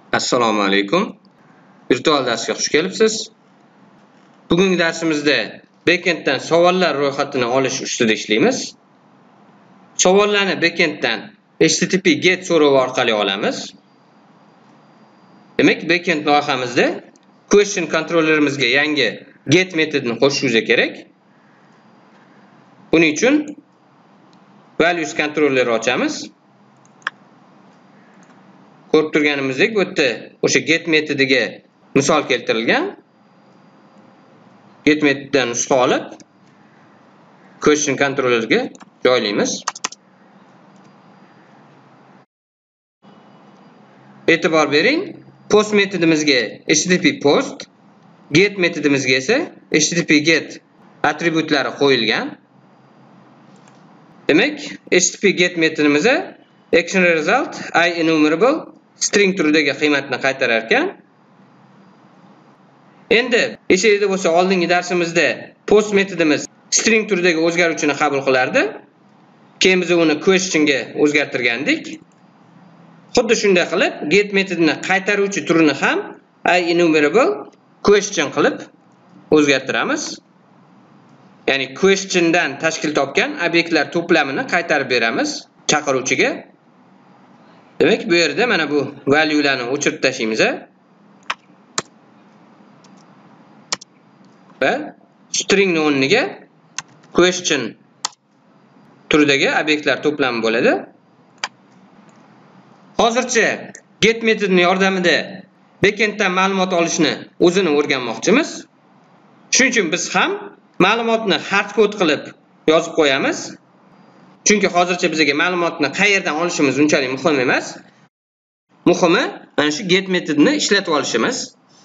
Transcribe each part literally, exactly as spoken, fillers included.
Assalomu alaykum. Virtual darsga xush kelibsiz. Bugungi darsimizda backenddan savollar ro'yxatini olish ustida ishlaymiz. Savollarni backenddan H T T P get so'rovi orqali olamiz. Demak, backend loyihamizda question controllerimizga yangi get metodini qo'shishimiz kerak. Buning uchun values controllerni ochamiz. Ko'rib turganimizdek, bu yerda o'sha get metodiga misol keltirilgan. Get metodidan nusxa olib question controllerga joylaymiz. E'tibor bering, post metodimizga H T T P post, get metodimizga esa H T T P get atributlari qo'yilgan. Demak, H T T P get metodimizda action result IEnumerable string turidagi qiymatni qaytarar ekan. Endi esingizda bo'lsa, oldingi darsimizda post metodimiz string turidagi o'zgaruvchini qabul qilardi. Keyin biz uni questionga o'zgartirgandik. Xuddi shunday qilib, get metodini qaytaruvchi turini ham IEnumerable question qilib o'zgartiramiz. Ya'ni questiondan tashkil topgan obyektlar to'plamini qaytarib beramiz chaqiruvchiga. Demak, bu yerda mana bu valuelarni o'chirib tashlaymiz. Va string o'rniga question turidagi obyektlar to'plami bo'ladi. Hozircha get metodining yordamida backenddan ma'lumot olishni o'zini o'rganmoqchimiz. Shuning uchun biz ham ma'lumotni hard kod qilib yozib qo'yamiz. Chunki hozircha bizga ma'lumotni qayerdan olishimiz unchalik muhim emas. Muhimi mana shu get metodini ishlatib olishimiz.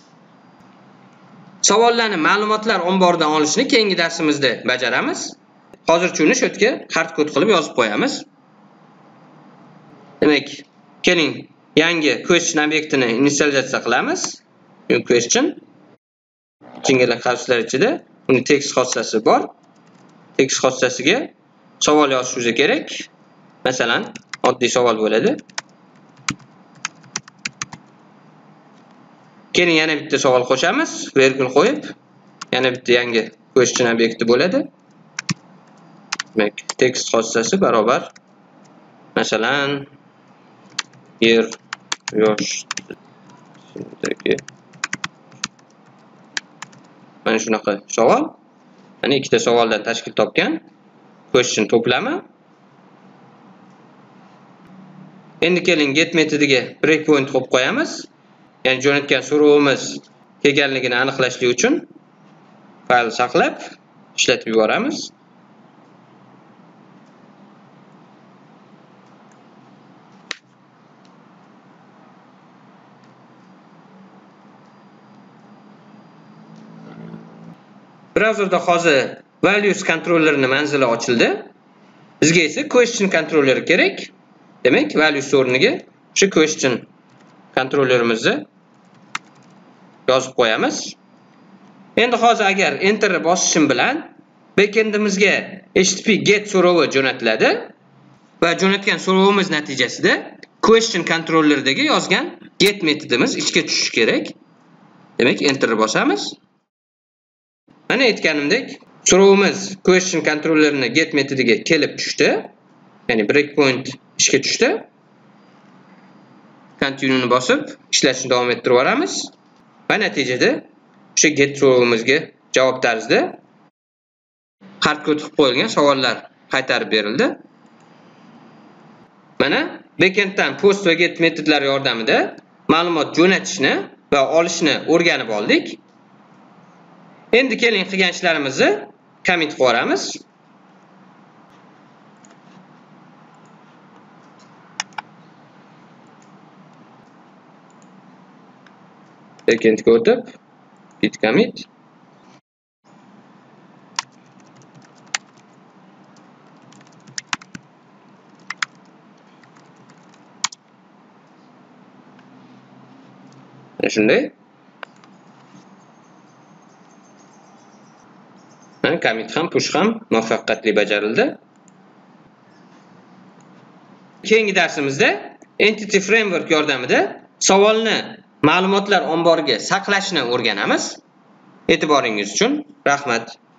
Savollarni ma'lumotlar omboridan olishni keyingi darsimizda bajaramiz. Hozircha uni shu yerga hard kod qilib yozib qo'yamiz. Demak, keling yangi question obyektini initializatsiya qilamiz. Question jingalak qavslar ichida uni text xossasi bor. Text xossasiga savol yozishimiz kerak. Masalan, oddiy savol bo'ladi. Keyin yana bitta savol qo'shamiz, virgul qo'yib, yana bitta yangi question obyekti bo'ladi. Demak, text xossasi barobar masalan yer yosh shundagi mana shunaqa savol. Mana ikkita savoldan tashkil topgan question to'plami. Endi keling get metodiga breakpoint qo'yib qo'yamiz. Ya'ni jo'natgan so'rovimiz kelganligini aniqlashlik uchun fayl saqlab ishlatib yuboramiz. Browserda hozir values controllerni manzili ochildi. Bizga esa question controller kerak. Demak, values o'rniga shu question controllerimizni yozib qo'yamiz. Endi hozir agar enter bosishim bilan backendimizga H T T P get so'rovi jo'natiladi va jo'natgan so'rovimiz natijasida question controlleridagi yozgan get metodimiz ishga tushishi kerak. Demak, enter bosamiz. Mana aytganimdek, so'rovimiz question controllerini get metodiga kelib tushdi. Ya'ni breakpoint ishga tushdi. Continue'ni bosib ishlashni davom ettirib boramiz. Va natijada o'sha get so'rovimizga javob tarzida hard kod qilib qo'yilgan savollar qaytarib berildi. Mana backenddan post va get metodlari yordamida ma'lumot jo'natishni va olishni o'rganib oldik. Endi keling qilgan ishlarimizni commit qilib yuboramiz. Backendga o'tib, git commit. Mana shunday. Mana commit ham, push ham muvaffaqiyatli bajarildi. Keyingi darsimizda Entity Framework yordamida savolni ma'lumotlar omboriga saqlashni o'rganamiz. E'tiboringiz uchun rahmat.